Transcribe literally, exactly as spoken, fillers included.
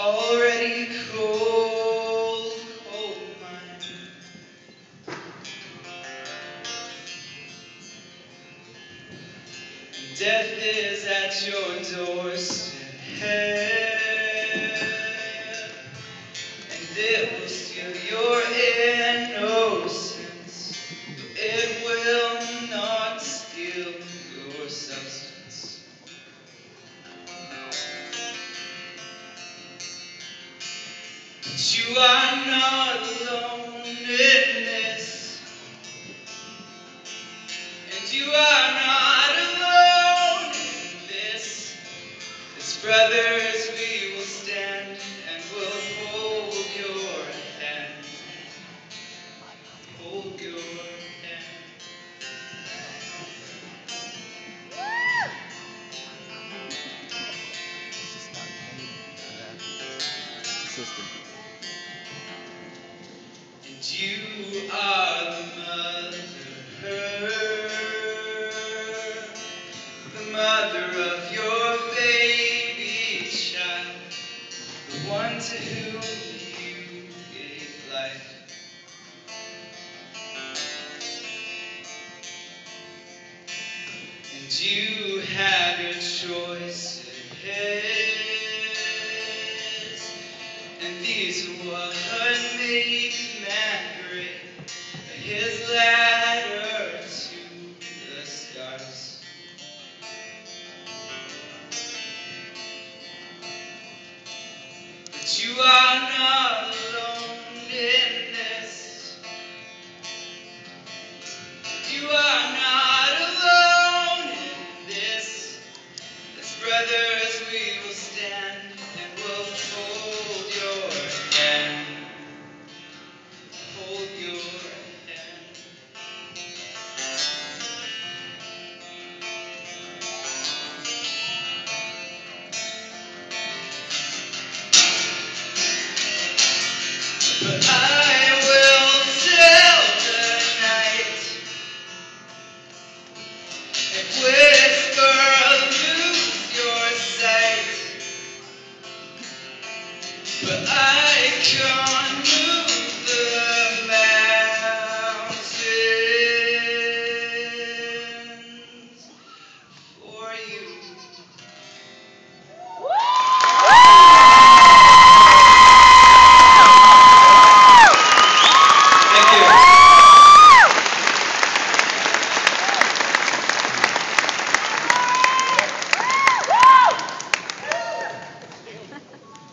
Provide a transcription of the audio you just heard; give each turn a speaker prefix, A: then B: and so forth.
A: already cold, cold mine. Death is at your doorstep, and it will steal your innocence, but it will not steal your substance. But you are not alone in this, and you are not alone in this. As brothers we will stand and will hold your hand, hold your hand. And you are the mother, the mother of your baby child, the one to whom you gave life. And you have your choices, and these are what make man great, his ladder to the stars. But you are not alone in this. You are not alone in this. As brothers we will stand and will hold your hand. Hold your hand. But I will tell the night and whisper, lose your sight. But I come.